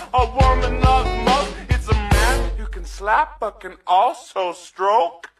a woman loves most. It's a man who can slap but can also stroke.